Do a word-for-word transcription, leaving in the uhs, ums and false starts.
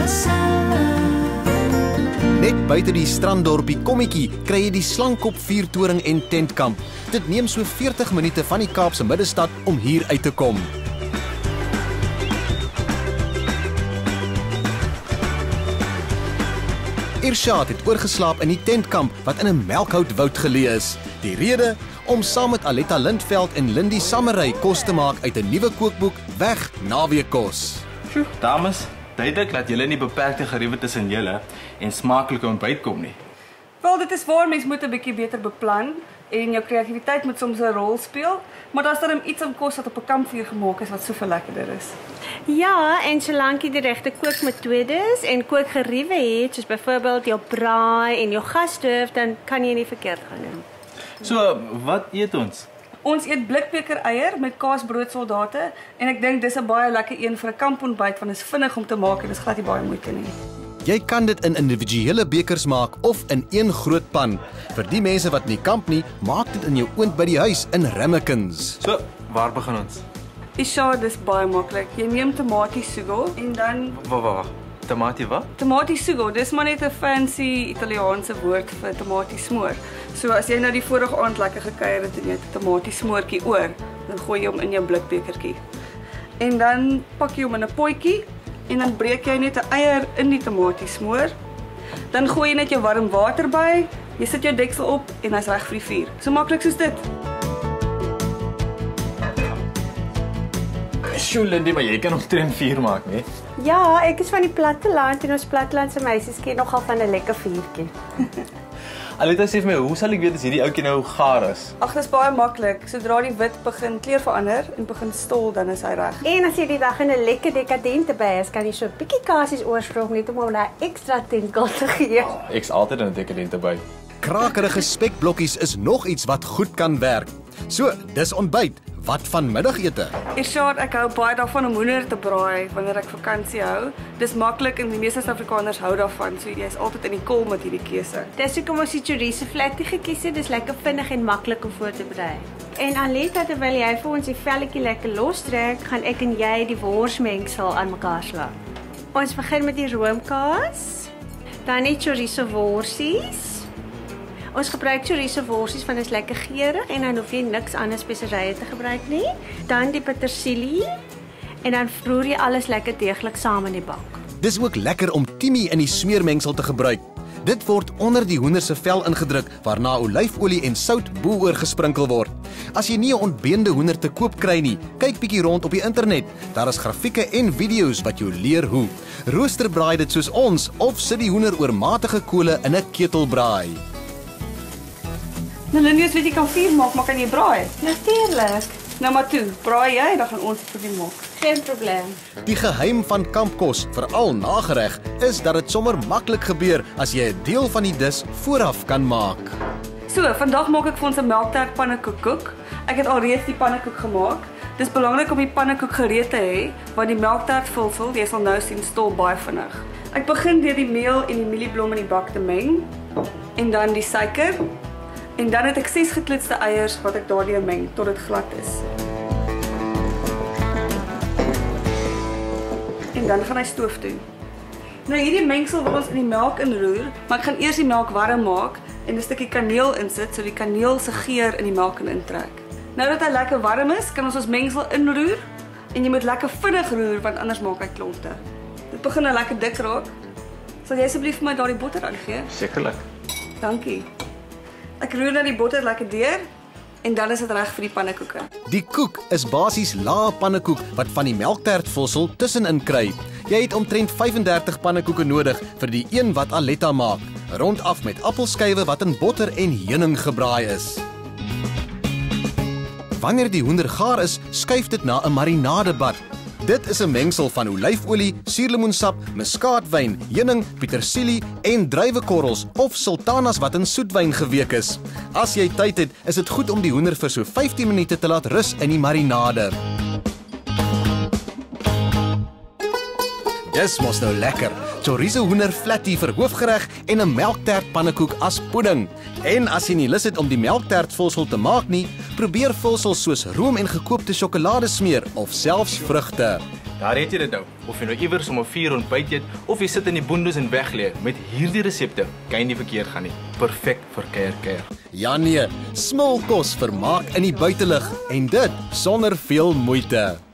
Net buite die stranddorpie Kommetjie kry jy die Slangkop vuurtoring en tentkamp. Dit neem so veertig minute van die Kaapse middestad om hier uit te kom. Irshad het oorgeslaap in die tentkamp wat in 'n melkhoutwoud geleë is. Die rede om saam met Aletta Lintvelt en Lindy Samery kos te maak uit 'n nuwe kookboek WEG Naweekkos. Sjoe, dames, duidelik dat julle nie beperkte geriewe tussen julle en smaaklike ontbyt kom nie. Wel, dit is waar mens moet 'n bietjie beter beplan en jou kreatiwiteit moet soms 'n rol speel, maar daar's dan iets om kos wat op 'n kampvuur gemaak is wat soveel lekkerder is. Ja, en solank jy die regte kookmetodes en kookgeriewe het, soos byvoorbeeld jou braai en jou gasstoof, dan kan jy nie verkeerd gaan nie. So, wat eet ons? Ons eet blikbeker eier met kaasbroodsoldate en ek dink dis 'n baie lekker een vir 'n kampontbyt want dit is vinnig om te maak en dis glad nie baie moeite nie. Jy kan dit in individuele bekers maak of in een groot pan. Vir die mense wat nie kamp nie, maak dit in jou oond by die huis in rammekins. So, waar begin ons? Isha, dis baie maklik. Jy neem tamatie sugo en dan Wag, wag, wag. Tamatie wat? Tamatie sugo, dis maar net 'n fancy Italiaanse woord vir tamatie smoor. So as jy nou die vorige aand lekker gekuier het en jy het 'n tamatie smoortjie oor, dan gooi jy hom in jou blikbekertjie. En dan pak jy hom in 'n potjie en dan breek jy net 'n eier in die tamatie smoor. Dan gooi jy net jou warm water by, jy sit jou deksel op en hy's reg vir die vuur. So maklik soos dit. Sjoe, Lindy, maar jy kan omtrent vuur maak, nee? Ja, ek is van die platteland en ons plattelandse meisies ken nogal van 'n lekker vuurtjie. Aletta, sê vir my, hoe sal ek weet as hierdie ouetjie nou gaar is? Ag, dis baie maklik. Sodra die wit begin kleur verander en begin stol, dan is hy reg. En as jy die dag in 'n lekker dekadente by is, kan jy so 'n bietjie kasies oorsprong net om hom 'n ekstra tinkel te gee. Oh, ek's altyd in 'n dekadente by. Krakerige spekblokkies is nog iets wat goed kan werk. So, dis ontbyt. Wat van middagete? Irshad, ek hou baie daarvan om hoender te braai wanneer ek vakansie hou. Dis maklik en die meeste Suid-Afrikaners hou daarvan, so jy is altyd in die kol met hierdie keuse. Dis hoekom ons die Chorizo-flattie gekies het. Dis lekker vinnig en maklik om voor te berei. En Aletta, terwyl jy vir ons die velletjie lekker lostrek, gaan ek en jy die worsmengsel aan mekaar slaan. Ons begin met die roomkaas, dan die chorizo worsies. Ons gebruik chorizo worsies want dit is lekker geurig en dan hoef jy niks anders speserye te gebruik nie. Dan die petersilie en dan roer jy alles lekker deeglik saam in die bak. Dis ook lekker om timie in die smeermengsel te gebruik. Dit word onder die hoender se vel ingedruk waarna olyfolie en sout bo-oor gesprinkel word. As jy nie 'n ontbeende hoender te koop kry nie, kyk bietjie rond op die internet. Daar is grafieke en video's wat jou leer hoe. Roosterbraai dit soos ons of sit die hoender oor matige kole in 'n ketel braai. Nou Lindy, as weet jy kan vuur maak, maar kan jy braai? Natuurlik. Nou maar toe, braai jy, dan gaan ons dit vir jou maak. Geen probleem. Die geheim van kampkos, veral nagereg, is dat dit sommer maklik gebeur as jy 'n deel van die dis vooraf kan maak. So, vandag maak ek vir ons 'n melktert pannekoek. Ek het alreeds die pannekoek gemaak. Dis belangrik om die pannekoek gereed te hê, want die melktert vulsel, jy sal nou sien, stol baie vinnig. Ek begin deur die meel en die mielieblom in die bak te meng en dan die suiker. En dan het ek ses geklitste eiers wat ek daardeur meng tot dit glad is. En dan gaan hy stoof toe. Nou hierdie mengsel wil ons in die melk inroer, maar ek gaan eers die melk warm maak en 'n stukkie kaneel insit so die kaneel se geur in die melk kan intrek. Nou dat hy lekker warm is, kan ons ons mengsel inroer en jy moet lekker vinnig roer want anders maak hy klonte. Dit begin nou lekker dik raak. Sal jy asseblief vir my daardie botter aangee? Sekerlik. Dankie. Ek roer nou die botter lekker deur en dan is dit reg vir die pannekoeke. Die koek is basies lae pannekoek wat van die melktertvulsel tussenin kry. Jy het omtrent vyf en dertig pannekoeke nodig vir die een wat Aletta maak, rondaf met appelskywe wat in botter en heuning gebraai is. Wanneer die hoender gaar is, skuif dit na 'n marinadebad. Dit is 'n mengsel van olyfolie, suurlemoensap, muskaatwyn, heuning, petersilie en druiwekorrels of sultanas wat in soetwyn geweek is. As jy tyd het, is dit goed om die hoender vir so vyftien minute te laat rus in die marinade. Dis mos nou lekker. Chorizo-flattie vir hoofgereg en 'n melktert pannekoek as pudding. En as jy nie lus het om die melktertvulsel te maak nie, probeer vulsel soos room en gekookte sjokolade smeer of selfs vrugte. Daar het jy dit nou. Of jy nou iewers om 'n vier ontbyt eet of jy sit in die boondes en weglê, met hierdie resepte kan jy nie verkeerd gaan nie. Perfek vir kuier kuier. Ja nee, smulkos vir maak in die buitelug en dit sonder veel moeite.